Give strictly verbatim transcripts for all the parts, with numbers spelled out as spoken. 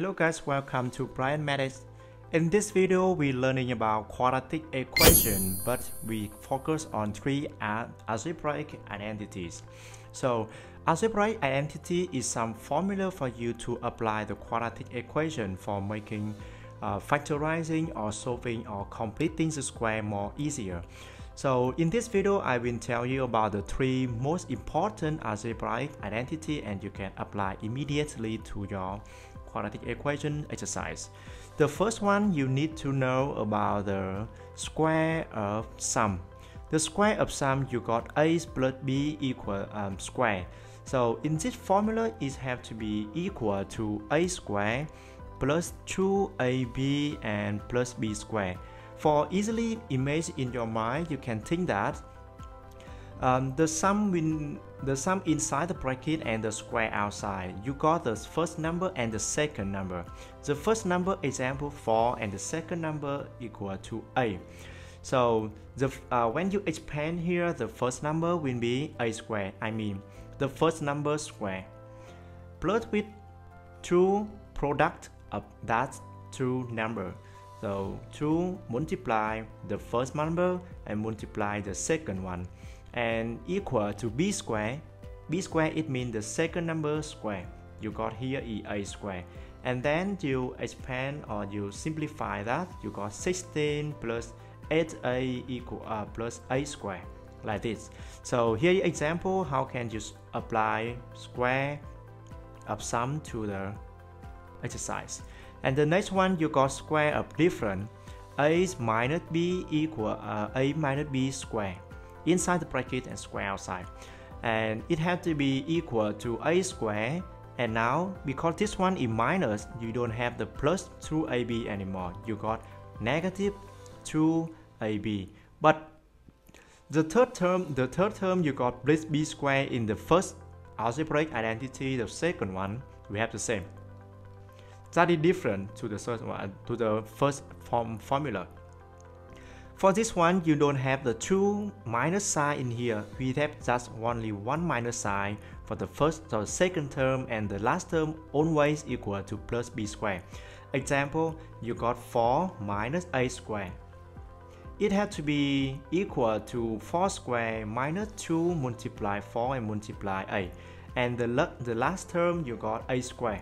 Hello guys, welcome to Brian MATHX. In this video, we're learning about quadratic equation, but we focus on three algebraic identities. So, algebraic identity is some formula for you to apply the quadratic equation for making uh, factorizing or solving or completing the square more easier. So in this video, I will tell you about the three most important algebraic identity and you can apply immediately to your quadratic equation exercise. The first one, you need to know about the square of sum. The square of sum, you got a plus b equal um, square. So in this formula, it have to be equal to a square plus two a b and plus b square. For easily image in your mind, you can think that um, the sum in the sum inside the bracket and the square outside. You got the first number and the second number. The first number, example four, and the second number equal to a. So the uh, when you expand here, the first number will be a square. I mean the first number square plus with two product of that two number. So two multiply the first number and multiply the second one and equal to b square. B square, it means the second number square. You got here is a square. And then you expand or you simplify that. You got sixteen plus eight a equal uh, plus a square, like this. So here example, how can you apply square of sum to the exercise. And the next one, you got square of difference. A minus b equal uh, a minus b square inside the bracket and square outside. And it has to be equal to a square. And now, because this one is minus, you don't have the plus two a b anymore. You got negative two a b. But the third term, the third term, you got plus b square in the first algebraic identity. The second one, we have the same. That is different to the first one, to the first form formula. For this one, you don't have the two minus sign in here. We have just only one minus sign for the first or second term, and the last term always equal to plus b square. Example, you got four minus a square. It has to be equal to four square minus two multiply four and multiply a. And the, the last term, you got a square.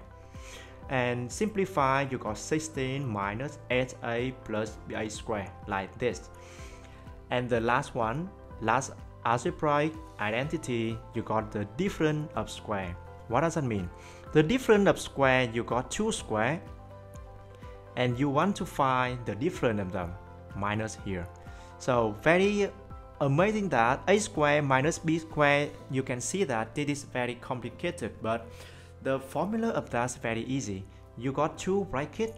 And simplify, you got sixteen minus eight a plus a square, like this. And the last one, last algebraic identity, you got the difference of square. What does that mean? The difference of square, you got two square, and you want to find the difference of them, minus here. So very amazing that a square minus b square, you can see that this is very complicated, but the formula of that is very easy. You got two brackets.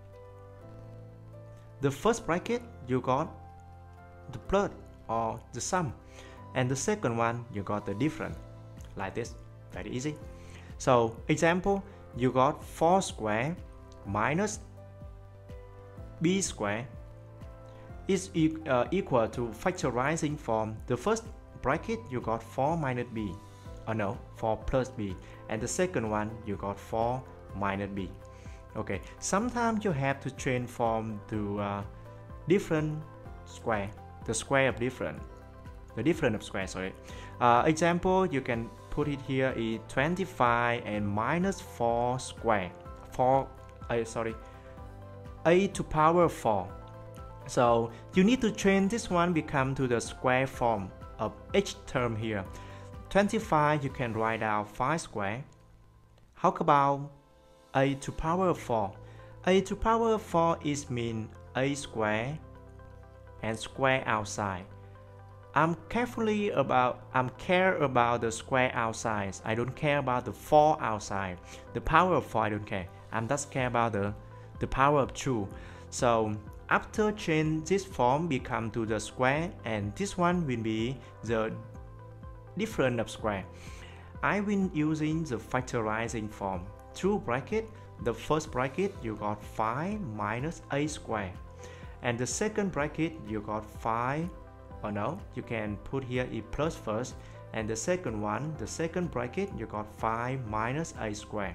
The first bracket, you got the plus or the sum. And the second one, you got the difference. Like this, very easy. So, example, you got four square minus b square is e uh, equal to factorizing form. The first bracket, you got four minus b. Oh no, four plus b. And the second one, you got four minus b. Okay, sometimes you have to transform to uh, different square, the square of different, the difference of square, sorry. Uh, example, you can put it here is twenty-five and minus four square, four, uh, sorry, a to power four. So you need to change this one become to the square form of each term here. twenty-five, you can write out five square. How about a to power four? A to power four is mean a square and square outside. I'm carefully about, I'm care about the square outside. I don't care about the four outside. The power of four, I don't care. I'm just care about the, the power of two. So after change this form become to the square, and this one will be the difference of square. I will using the factorizing form. Two bracket, the first bracket you got five minus a square, and the second bracket you got five, or no, you can put here a plus first, and the second one, the second bracket you got five minus a square.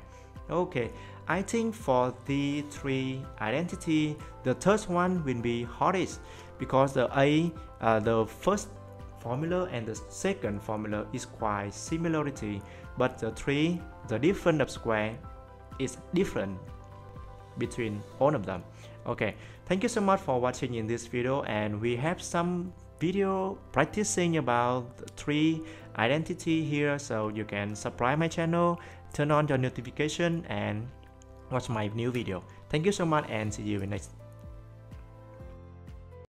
Okay, I think for the three identity, the third one will be hardest because the A, uh, the first formula and the second formula is quite similarity, but the three, the difference of square is different between all of them. Okay, thank you so much for watching in this video, and we have some video practicing about the three identity here, so you can subscribe my channel, turn on your notification and watch my new video. Thank you so much and see you in next